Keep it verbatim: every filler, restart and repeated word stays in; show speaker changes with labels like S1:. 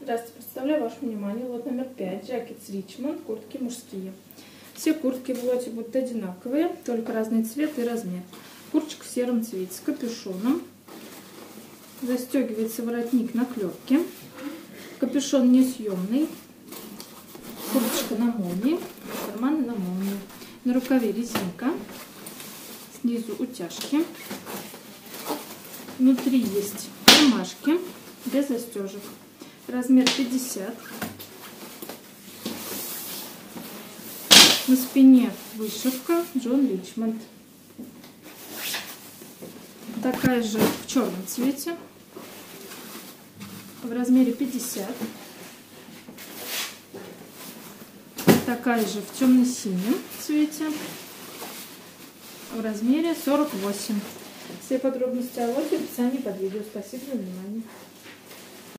S1: Здравствуйте, представляю вашему вниманию лот номер пять, Jackets Richmond, куртки мужские. Все куртки в лоте будут одинаковые, только разный цвет и размер. Курточка в сером цвете с капюшоном. Застегивается воротник на клепке. Капюшон несъемный. Курточка на молнии, карманы на молнии. На рукаве резинка. Снизу утяжки. Внутри есть кармашки без застежек. Размер пятьдесят. На спине вышивка Джон Ричмонд. Такая же в черном цвете. В размере пятьдесят. Такая же в темно-синем цвете. В размере сорок восемь. Все подробности о лоте в описании под видео. Спасибо за внимание.